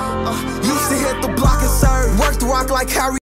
Used to hit the block and serve. Worked the rock like Harry.